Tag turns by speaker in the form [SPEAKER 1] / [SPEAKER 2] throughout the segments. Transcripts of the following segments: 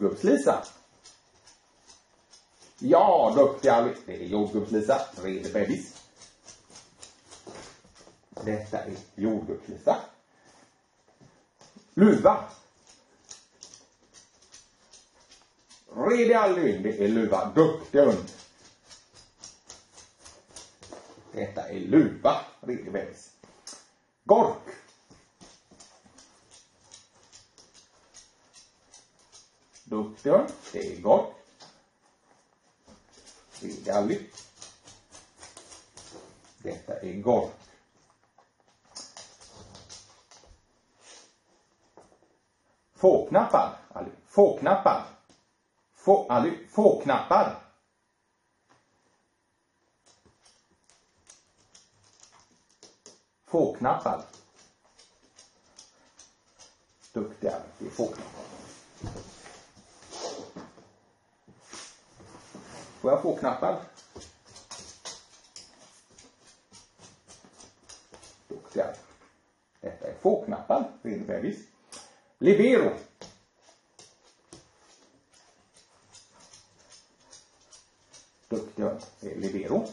[SPEAKER 1] jordgubbs-Lisa. Ja, duktiga. Det är jordgubbs-Lisa. Redig bebis. Detta är jordgubbs-Lisa. Luva. Redig Alvin. Det är luva. Duktig hund. Detta är luva. Redig bebis. Gork. Duktig hund. Det är gork. Redig Alvin. Detta är gork. Fåknappar. Fåknappar. Fåknappar. Fåknappar. Duktiga. Det är fåknappar. Får jag fåknappar? Duktiga. Detta är fåknappar. Redig bebis. Libero. Duktiga. Det är libero.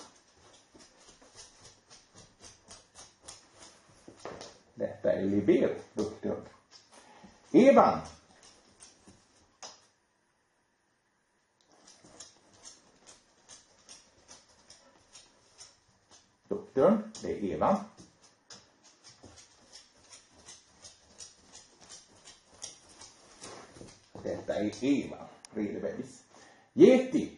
[SPEAKER 1] Detta är libero. Duktiga. Evan. Duktiga. Det är Evan. Detta är Eva. Redig bebis. Yeti.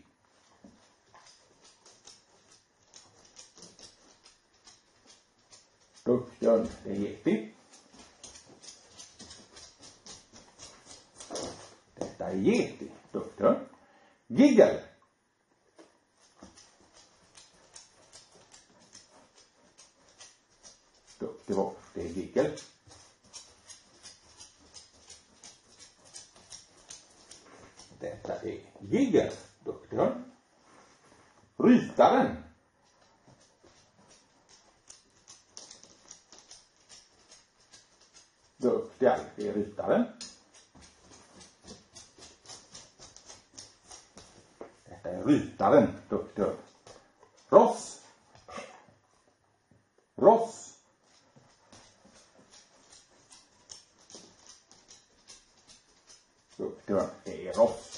[SPEAKER 1] Duktig hund. Det är Yeti. Detta är Yeti. Duktig hund. Giggle. Duktig hund. Det är Giggle. Detta är Giggle. Duktig hund. Rytaren. Duktig. Det är rytaren. Detta är rytaren. Duktig hund. Ross. Ross. Duktig hund. Det är Ross.